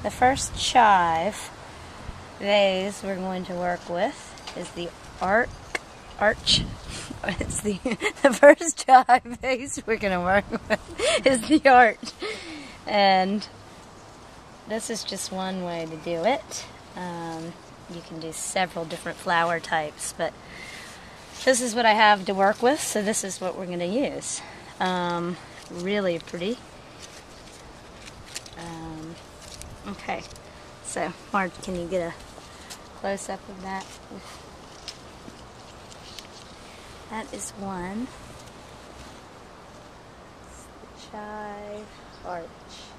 The first chive vase we're going to work with is the arch. It's the first chive vase we're going to work with is the arch. And this is just one way to do it. You can do several different flower types, but this is what I have to work with, so this is what we're going to use. Really pretty. Okay, so Marge, can you get a close-up of that? That is one. It's the chive arch.